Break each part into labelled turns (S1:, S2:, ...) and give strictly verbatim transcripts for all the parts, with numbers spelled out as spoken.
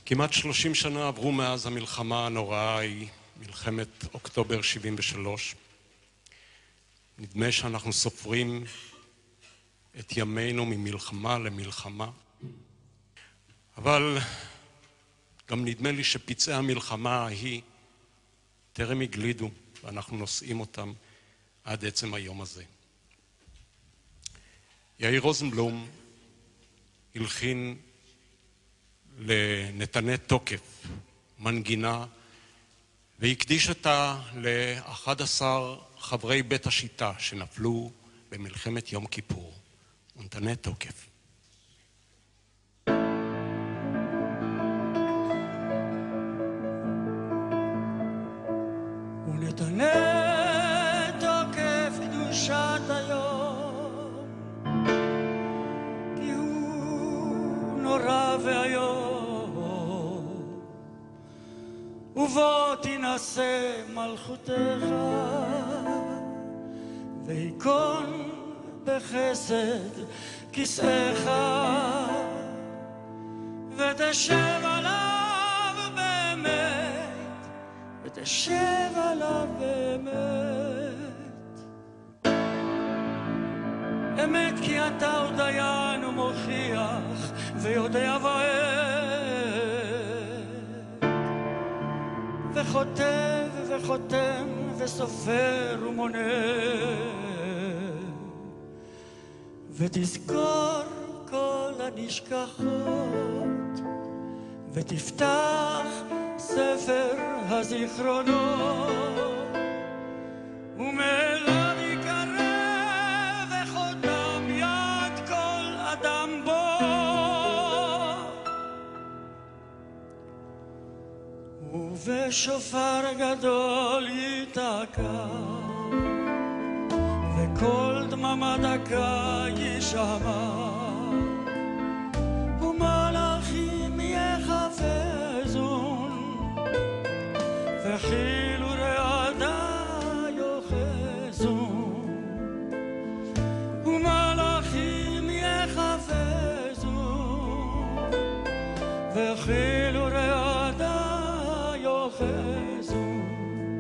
S1: כמעט שלושים שנה עברו מאז המלחמה הנוראה היא, מלחמת אוקטובר שבעים ושלוש. נדמה שאנחנו סופרים את ימינו ממלחמה למלחמה, אבל גם נדמה לי שפצעי המלחמה ההיא טרם הגלידו, ואנחנו נושאים אותם עד עצם היום הזה. יאיר רוזנבלום הלחין לנתנה תוקף מנגינה והקדיש אותה ל-אחד עשר חברי בית השיטה שנפלו במלחמת יום כיפור. נתנה תוקף.
S2: ונתנה תוקף קדושת היום, כי הוא נורא והיום, ובוא תנסה מלכותך, ויקון בחסד כסאך, ותשב עליו באמת, ותשב עליו באמת. אמת כי אתה הוא דיין ומוכיח ויודע ועת, וחוטב וחותם וסופר ומונה, ותזכור כל הנשכחות, ותפתח ספר הזיכרונות, ומאליו יקרב וחותם יד כל אדם בו, ובשופר גדול ייתקע, וכל דממה דקה יישמע, ומלאכים יחפזון, וחיל ורעדה יוחזון, ומלאכים יחפזון, וחיל ורעדה יוחזון,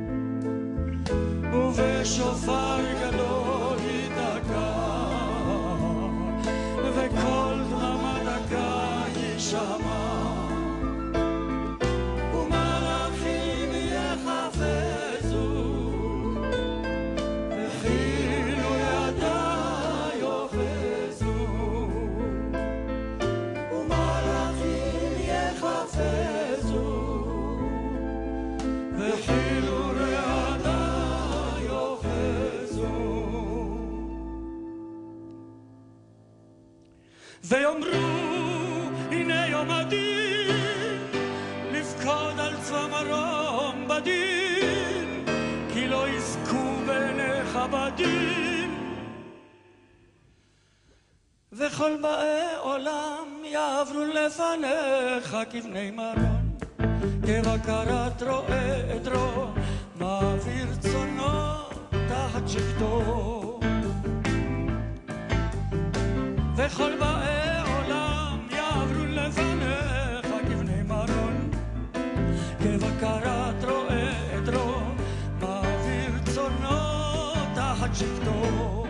S2: ובשופר גדול ייתקע, וכל דממה דקה יישמע, ומלאכים יחפזו, וחיל ורעדה יוחזו, ומלאכים יחפזו, וחיל ורעדה יוחזו. ויאמרו הנה יום הדין, לפקוד על צבא מרום בדין, כי לא יזכו בעיניך בדין, וכל באי עולם יעברו לפניך כבני מרון, כבקרת רועה עדרו מעביר צונו תחת שבטו, וכל באי עולם יעברו לפניך כבני מרון, כבקרת רועה עדרו מעביר צונו תחת שבטו.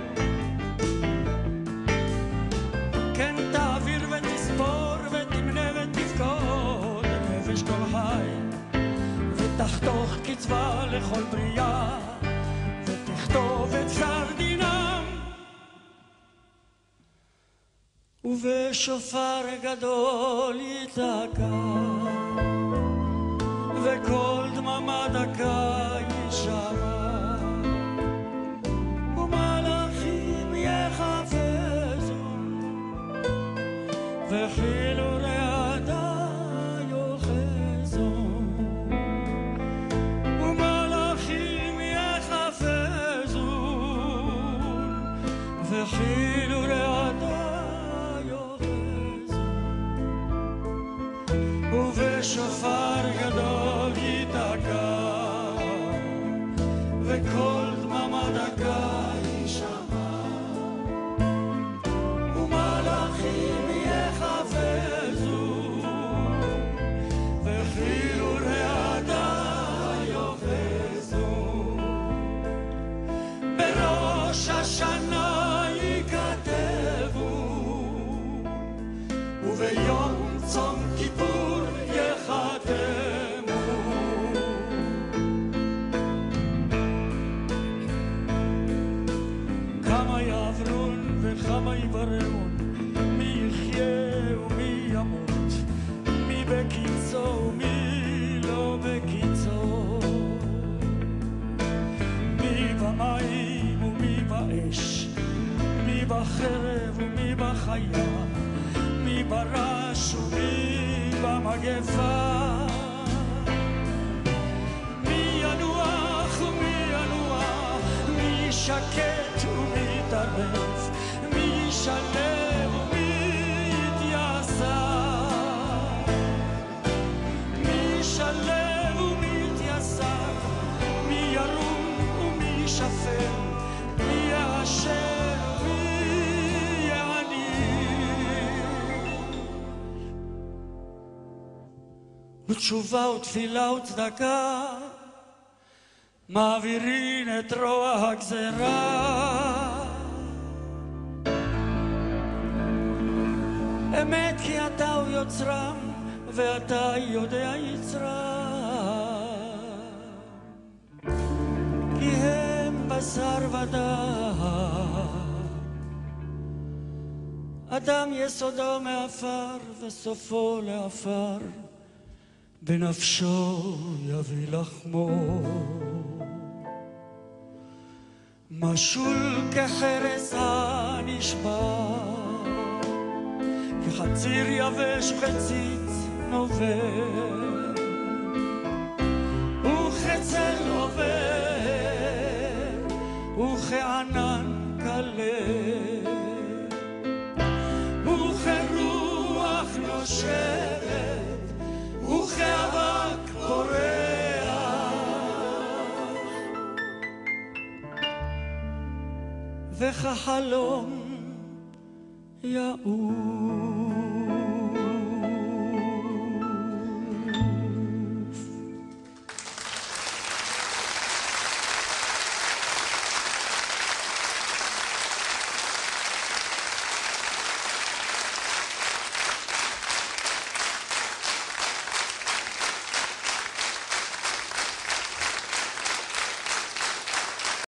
S2: כן תעביר ותספור ותמנה ותפקוד נפש כל חי, ותחתוך קצבה לכל בריאה, ותכתוב את גזר דינם, ובשופר גדול ייתקע, וכל דממה דקה יישמע, ומלאכים יחפזון, וחיל ורעדה יוחזון, ומלאכים יחפזון, וחיל ורעדה ובשופר גדול ייתקע, וכל דממה דקה יישמע, ומלאכים יחפזו, וביום צום כיפור יחתמו. כמה יעברון וכמה יברון, מי יחיה ומי ימות, מי בקיצו ומי לא בקיצו, מי במים ומי באש, מי בחרב ומי בחיה, מי ברש ומי במגפה, מי ינוח ומי ינוע, מי שקט ומי יתערב, מי ישלם ומי יתייסר, מי ישלם ומי יתייסר, מי ירום ומי ישפר, מי יאשר ומי יעני. ותשובה ותפילה וצדקה מעבירים את רוע הגזרה. אמת כי אתה הוא יוצרם ואתה יודע יצרם, כי הם בשר ודם, אדם יסודו מעפר וסופו לעפר, בנפשו יביא לחמו. משול כחרס הנשבר, כחציר יבש וציץ נובר, וכצל עובר, וכענן כלה, וכרוח נושבת, וכאבק פורח, וכחלום יעור.